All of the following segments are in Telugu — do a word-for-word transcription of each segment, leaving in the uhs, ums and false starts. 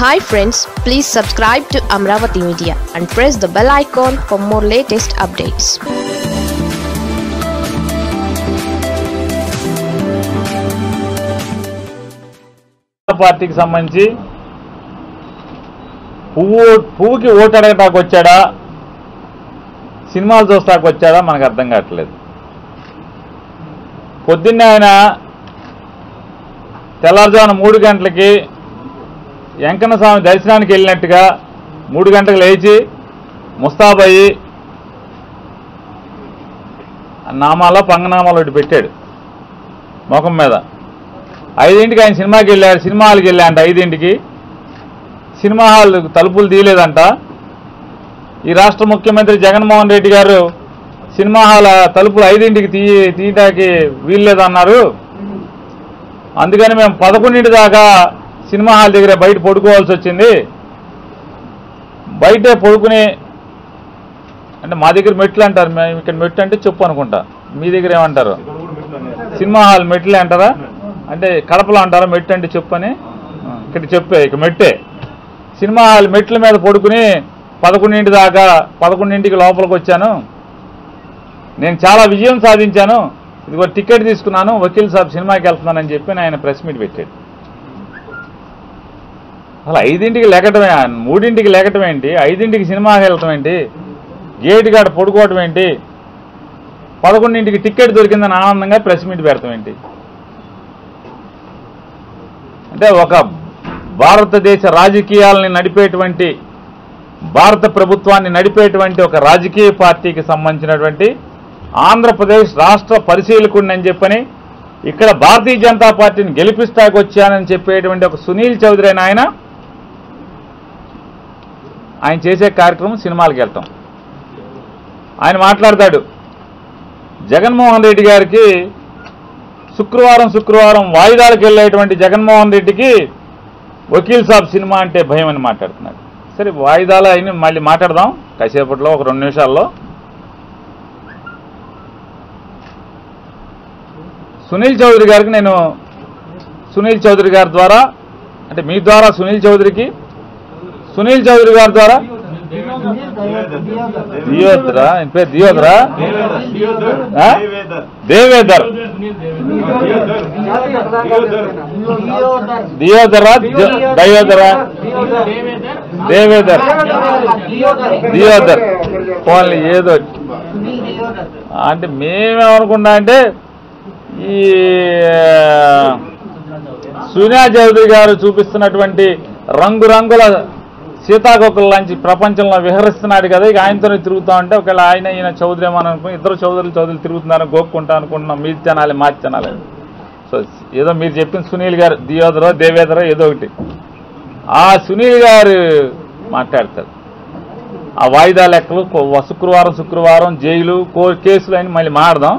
Hi friends, please subscribe to Amravati Media and press the bell icon for more latest updates. పార్టీకి సంబంధించి పువ్వు పువ్వుకి ఓటు అడగటానికి వచ్చాడా, సినిమాలు చూస్తాకు వచ్చాడా మనకు అర్థం కావట్లేదు. పొద్దున్నే ఆయన తెల్లారుజామున మూడు గంటలకి వెంకన్న స్వామి దర్శనానికి వెళ్ళినట్టుగా మూడు గంటలకు లేచి ముస్తాబయ్యి నామాలో పంగనామాలు ఒకటి పెట్టాడు ముఖం మీద. ఐదింటికి ఆయన సినిమాకి వెళ్ళాడు, సినిమా హాల్కి వెళ్ళాడంట. ఐదింటికి సినిమా హాల్ తలుపులు తీయలేదంట. ఈ రాష్ట్ర ముఖ్యమంత్రి జగన్మోహన్ రెడ్డి గారు సినిమా హాల్ తలుపులు ఐదింటికి తీ తీయటానికి వీల్లేదన్నారు. అందుకని మేము పదకొండింటి దాకా సినిమా హాల్ దగ్గర బయట పడుకోవాల్సి వచ్చింది. బయటే పడుకుని, అంటే మా దగ్గర మెట్లు అంటారు, మేము ఇక్కడ మెట్లు అంటే చెప్పు అనుకుంటా, మీ దగ్గర ఏమంటారు? సినిమా హాల్ మెట్లే అంటారా? అంటే కడపలో అంటారా మెట్టు అంటే చెప్పు అని? ఇక్కడ చెప్పే, ఇక మెట్టే. సినిమా హాల్ మెట్ల మీద పడుకుని పదకొండింటి దాకా పదకొండింటికి లోపలికి వచ్చాను. నేను చాలా విజయం సాధించాను, ఇదిగో టికెట్ తీసుకున్నాను, వకీల్ సాబ్ సినిమాకి వెళ్తున్నానని చెప్పి ఆయన ప్రెస్ మీట్ పెట్టాడు. అసలు ఐదింటికి లేకటమే, మూడింటికి లేకటం ఏంటి, ఐదింటికి సినిమాకి వెళ్ళటం ఏంటి, గేటు కాడ పడుకోవటం ఏంటి, పదకొండింటికి టికెట్ దొరికిందని ఆనందంగా ప్రెస్ మీట్ పెడతాం ఏంటి? అంటే ఒక భారతదేశ రాజకీయాలని నడిపేటువంటి, భారత ప్రభుత్వాన్ని నడిపేటువంటి ఒక రాజకీయ పార్టీకి సంబంధించినటువంటి ఆంధ్రప్రదేశ్ రాష్ట్ర పరిశీలకుడిని అని చెప్పని, ఇక్కడ భారతీయ జనతా పార్టీని గెలిపిస్తాకు వచ్చానని చెప్పేటువంటి ఒక సునీల్ చౌదరి అని ఆయన ఆయన చేసే కార్యక్రమం సినిమాలకు వెళ్తాం. ఆయన మాట్లాడతాడు, జగన్మోహన్ రెడ్డి గారికి శుక్రవారం శుక్రవారం వాయిదాలకు వెళ్ళేటువంటి జగన్మోహన్ రెడ్డికి వకీల్ సాబ్ సినిమా అంటే భయం అని మాట్లాడుతున్నాడు. సరే, వాయిదాలు అయిన మళ్ళీ మాట్లాడదాం కాసేపట్లో, ఒక రెండు నిమిషాల్లో. సునీల్ చౌదరి గారికి నేను సునీల్ చౌదరి గారి ద్వారా, అంటే మీ ద్వారా సునీల్ చౌదరికి, సునీల్ చౌదరి గారి ద్వారా దియోదరా, ఆయన పేరు దియోదరా, దేవేదర్ దియోదరా దయోదరా దేవేదర్ దియోదర్ పోన్లీ ఏదో. అంటే మేమేమనుకున్నా అంటే ఈ సునీల్ చౌదరి గారు చూపిస్తున్నటువంటి రంగురంగుల సీతాకోకల లాంటి ప్రపంచంలో విహరిస్తున్నాడు కదా, ఇక ఆయనతోనే తిరుగుతా ఉంటే ఒకవేళ ఆయన ఈయన చౌదరి ఏమని అనుకుని ఇద్దరు చౌదరులు చౌదరులు తిరుగుతున్నారు, గోక్కుంటా అనుకుంటున్నాం, మీరు తినాలి మాది తినాలి. సో ఏదో మీరు చెప్పిన సునీల్ గారు దియోదరో దేవేదరో ఏదో ఒకటి, ఆ సునీల్ గారు మాట్లాడతారు. ఆ వాయిదా లెక్కలు శుక్రవారం శుక్రవారం జైలు కేసులు అని మళ్ళీ మాడదాం.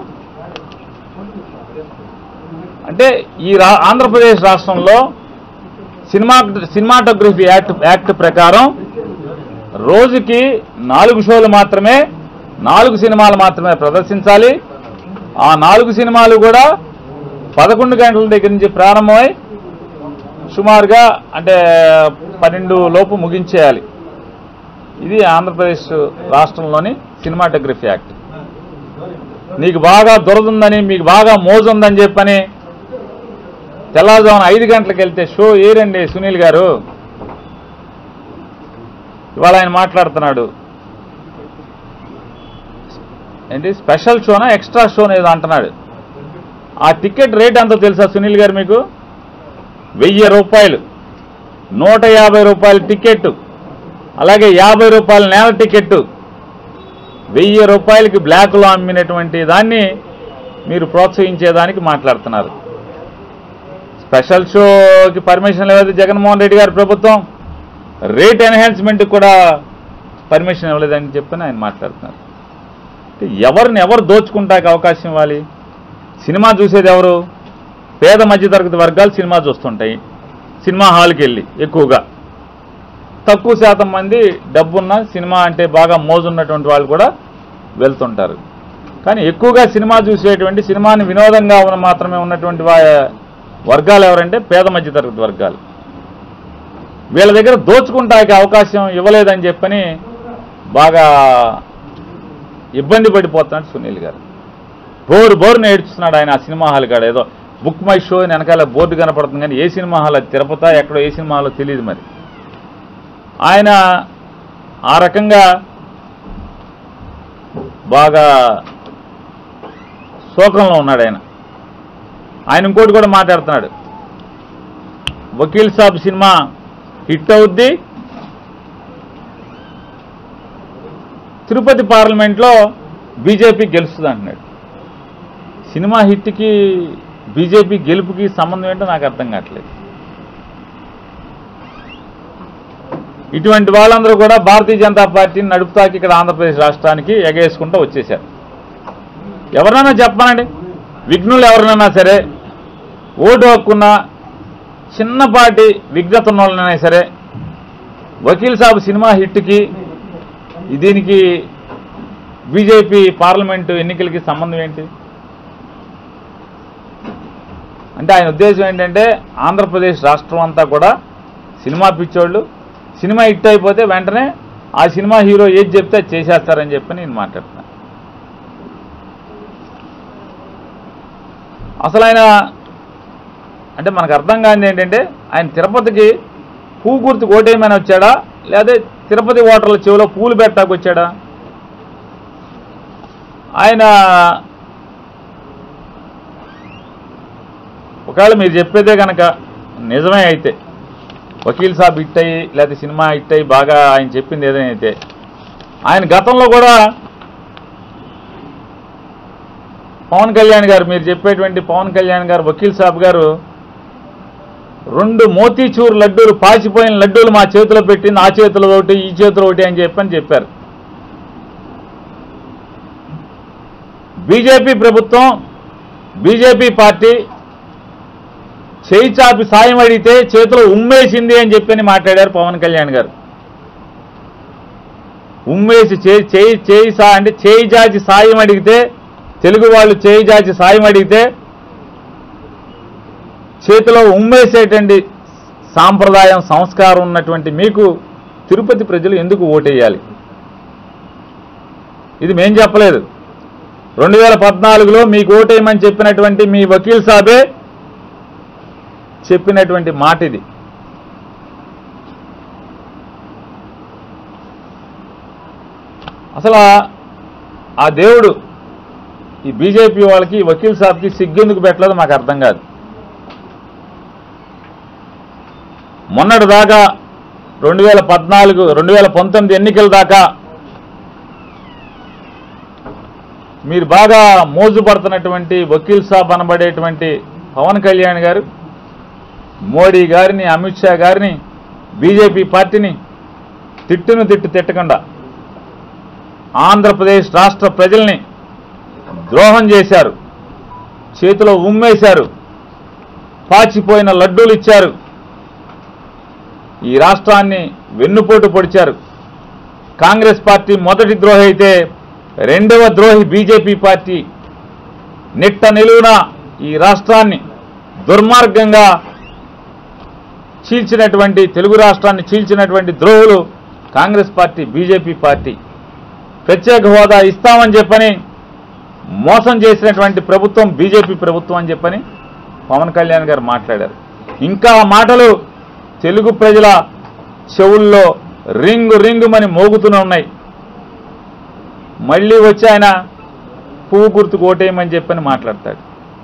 అంటే ఈ రా ఆంధ్రప్రదేశ్ రాష్ట్రంలో సినిమా సినిమాటోగ్రఫీ యాక్ట్ యాక్ట్ ప్రకారం రోజుకి నాలుగు షోలు మాత్రమే, నాలుగు సినిమాలు మాత్రమే ప్రదర్శించాలి. ఆ నాలుగు సినిమాలు కూడా పదకొండు గంటల దగ్గర నుంచి ప్రారంభమై సుమారుగా అంటే పన్నెండు లోపు ముగించేయాలి. ఇది ఆంధ్రప్రదేశ్ రాష్ట్రంలోని సినిమాటోగ్రఫీ యాక్ట్. నీకు బాగా దొరదుందని, మీకు బాగా మోజుందని చెప్పని తెల్లవారుజామున ఐదు గంటలకు వెళ్తే షో ఏరండి సునీల్ గారు. ఇవాళ ఆయన మాట్లాడుతున్నాడు, ఏంటి స్పెషల్ షోనా ఎక్స్ట్రా షోనా ఏదో అంటున్నాడు. ఆ టికెట్ రేట్ ఎంతో తెలుసా సునీల్ గారు మీకు? వెయ్యి రూపాయలు, నూట యాభై రూపాయల టికెట్, అలాగే యాభై రూపాయల నేల టికెట్. వెయ్యి రూపాయలకి బ్లాక్లో అమ్మినటువంటి దాన్ని మీరు ప్రోత్సహించేదానికి మాట్లాడుతున్నారు. స్పెషల్ షోకి పర్మిషన్ ఇవ్వలేదు జగన్మోహన్ రెడ్డి గారి ప్రభుత్వం, రేట్ ఎన్హాన్స్మెంట్కి కూడా పర్మిషన్ ఇవ్వలేదని చెప్పని ఆయన మాట్లాడుతున్నారు. ఎవరిని ఎవరు దోచుకుంటానికి అవకాశం ఇవ్వాలి? సినిమా చూసేది ఎవరు? పేద మధ్యతరగతి వర్గాలు సినిమా చూస్తుంటాయి సినిమా హాల్కి వెళ్ళి. ఎక్కువగా తక్కువ శాతం మంది డబ్బున్న, సినిమా అంటే బాగా మోజున్నటువంటి వాళ్ళు కూడా వెళ్తుంటారు. కానీ ఎక్కువగా సినిమా చూసేటువంటి, సినిమాని వినోదంగా మాత్రమే ఉన్నటువంటి వర్గాలు ఎవరంటే పేద మధ్యతరగతి వర్గాలు. వీళ్ళ దగ్గర దోచుకుంటానికి అవకాశం ఇవ్వలేదని చెప్పని బాగా ఇబ్బంది పడిపోతున్నాడు సునీల్ గారు. బోరు బోరుని ఏడ్చుతున్నాడు ఆయన. ఆ సినిమా హాల్ కాడ ఏదో బుక్ మై షో అని వెనకాల బోర్డు కనపడుతుంది, కానీ ఏ సినిమా హాల్ అది తిరుపతి ఎక్కడో ఏ సినిమా హాల్లో తెలియదు. మరి ఆయన ఆ రకంగా బాగా శోకంలో ఉన్నాడు ఆయన. ఆయన ఇంకోటి కూడా మాట్లాడుతున్నాడు, వకీల్ సాబ్ సినిమా హిట్ అవుద్ది, తిరుపతి పార్లమెంట్లో బీజేపీ గెలుస్తుంది అంటున్నాడు. సినిమా హిట్కి బీజేపీ గెలుపుకి సంబంధం ఏంటో నాకు అర్థం కావట్లేదు. ఇటువంటి వాళ్ళందరూ కూడా భారతీయ జనతా పార్టీని నడుపుతాకి ఇక్కడ ఆంధ్రప్రదేశ్ రాష్ట్రానికి ఎగేసుకుంటూ వచ్చేశారు. ఎవరినైనా చెప్పానండి, విఘ్నులు ఎవరినైనా సరే, ఓటు హక్కున్న చిన్నపాటి విఘ్నత ఉన్న వాళ్ళనైనా సరే, వకీల్ సాబ్ సినిమా హిట్కి దీనికి బీజేపీ పార్లమెంటు ఎన్నికలకి సంబంధం ఏంటి అంటే ఆయన ఉద్దేశం ఏంటంటే ఆంధ్రప్రదేశ్ రాష్ట్రం అంతా కూడా సినిమా పిచ్చోళ్ళు, సినిమా హిట్ అయిపోతే వెంటనే ఆ సినిమా హీరో ఏది చెప్తే అది చేసేస్తారని చెప్పి నేను మాట్లాడుతున్నాను. అసలు ఆయన అంటే మనకు అర్థం కానిది ఏంటంటే ఆయన తిరుపతికి పువ్వు గుర్తు ఓటేయమని వచ్చాడా, లేదా తిరుపతి ఓటర్ల చెవిలో పూలు పెట్టాకు వచ్చాడా? ఆయన ఒకవేళ మీరు చెప్పేదే కనుక నిజమే అయితే, వకీల్ సాబ్ హిట్ అయ్యి లేకపోతే సినిమా హిట్ అయ్యి బాగా ఆయన చెప్పింది ఏదైతే, ఆయన గతంలో కూడా పవన్ కళ్యాణ్ గారు, మీరు చెప్పేటువంటి పవన్ కళ్యాణ్ గారు, వకీల్ సాబ్ గారు రెండు మోతీచూర్ లడ్డూలు, పాచిపోయిన లడ్డూలు మా చేతిలో పెట్టింది, ఆ చేతిలో ఒకటి ఈ చేతిలో ఒకటి అని చెప్పని చెప్పారు. బీజేపీ ప్రభుత్వం, బీజేపీ పార్టీ చేయి చాపి సాయం అడిగితే చేతిలో ఉమ్మేసింది అని చెప్పని మాట్లాడారు పవన్ కళ్యాణ్ గారు. ఉమ్మేసి చేయి చేయి చేయి సా అంటే చేయి జాచి సాయం అడిగితే, తెలుగు వాళ్ళు చేయి జాచి సాయం అడిగితే చేతిలో ఉమ్మేసేటువంటి సాంప్రదాయం, సంస్కారం ఉన్నటువంటి మీకు తిరుపతి ప్రజలు ఎందుకు ఓటేయాలి? ఇది మేం చెప్పలేదు. రెండు వేల పద్నాలుగులో మీకు ఓటేయమని చెప్పినటువంటి మీ వకీల్ సాబే చెప్పినటువంటి మాట ఇది. అసలు ఆ దేవుడు ఈ బీజేపీ వాళ్ళకి, వకీల్ సాబ్కి సిగ్గెందుకు పెట్టలేదో మాకు అర్థం కాదు. మొన్నటి దాకా రెండు వేల పద్నాలుగు రెండు వేల పంతొమ్మిది ఎన్నికల దాకా మీరు బాగా మోజుపడుతున్నటువంటి వకీల్ సాబ్ అనబడేటువంటి పవన్ కళ్యాణ్ గారు మోడీ గారిని, అమిత్ షా గారిని, బీజేపీ పార్టీని తిట్టును తిట్టు తిట్టకుండా ఆంధ్రప్రదేశ్ రాష్ట్ర ప్రజల్ని ద్రోహం చేశారు, చేతిలో ఉమ్మేశారు, పాచిపోయిన లడ్డూలు ఇచ్చారు, ఈ రాష్ట్రాన్ని వెన్నుపోటు పొడిచారు. కాంగ్రెస్ పార్టీ మొదటి ద్రోహి అయితే రెండవ ద్రోహి బీజేపీ పార్టీ నిట్ట నిలువున ఈ రాష్ట్రాన్ని దుర్మార్గంగా చీల్చినటువంటి, తెలుగు రాష్ట్రాన్ని చీల్చినటువంటి ద్రోహులు కాంగ్రెస్ పార్టీ, బీజేపీ పార్టీ. ప్రత్యేక హోదా ఇస్తామని చెప్పని మోసం చేసినటువంటి ప్రభుత్వం బీజేపీ ప్రభుత్వం అని చెప్పని పవన్ కళ్యాణ్ గారు మాట్లాడారు. ఇంకా ఆ మాటలు తెలుగు ప్రజల చెవుల్లో రింగు రింగుమని మోగుతూనే ఉన్నాయి. మళ్ళీ వచ్చి ఆయన పువ్వు గుర్తుకు ఓటేయమని చెప్పని మాట్లాడతాడు.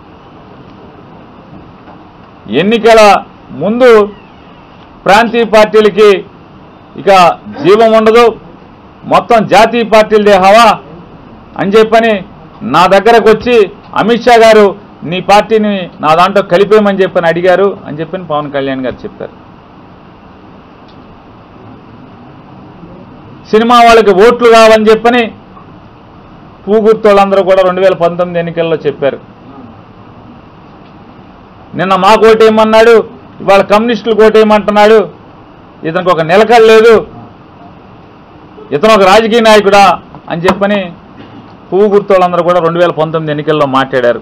ఎన్నికల ముందు ప్రాంతీయ పార్టీలకి ఇక జీవం ఉండదు, మొత్తం జాతీయ పార్టీలదే హవా అని చెప్పని నా దగ్గరకు వచ్చి అమిత్ షా గారు నీ పార్టీని నా దాంట్లో కలిపేయమని చెప్పని అడిగారు అని చెప్పని పవన్ కళ్యాణ్ గారు చెప్పారు. సినిమా వాళ్ళకి ఓట్లు కావని చెప్పని పూగుర్తోళ్ళందరూ కూడా రెండు వేల పంతొమ్మిది ఎన్నికల్లో చెప్పారు. నిన్న మాకు ఓటేయమన్నాడు, ఇవాళ కమ్యూనిస్టులకు ఓటేయమంటున్నాడు, ఇతనికి ఒక నిలకడ లేదు, ఇతను ఒక రాజకీయ నాయకుడా అని చెప్పని పువ్వు గుర్తోళ్ళందరూ కూడా రెండు వేల పంతొమ్మిది ఎన్నికల్లో మాట్లాడారు.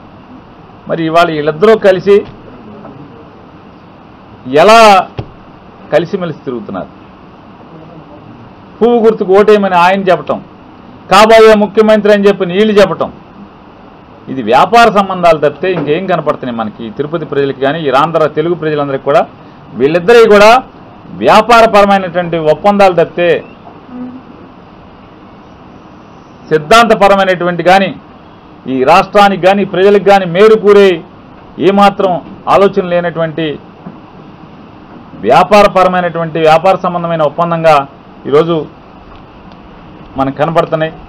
మరి ఇవాళ వీళ్ళిద్దరూ కలిసి ఎలా కలిసిమెలిసి తిరుగుతున్నారు. పువ్వు గుర్తుకు ఓటేయమని ఆయన చెప్పటం, కాబోయే ముఖ్యమంత్రి అని చెప్పి వీళ్ళు చెప్పటం, ఇది వ్యాపార సంబంధాలు తప్పితే ఇంకేం కనపడుతున్నాయి మనకి తిరుపతి ప్రజలకి కానీ ఈ ఆంధ్ర తెలుగు ప్రజలందరికీ కూడా. వీళ్ళిద్దరికీ కూడా వ్యాపారపరమైనటువంటి ఒప్పందాలు తప్పితే సిద్ధాంతపరమైనటువంటి కానీ ఈ రాష్ట్రానికి కానీ ప్రజలకు కానీ మేలు కూరే ఏమాత్రం ఆలోచన లేనటువంటి వ్యాపారపరమైనటువంటి వ్యాపార సంబంధమైన ఒప్పందంగా ఈరోజు మనకు కనపడుతున్నాయి.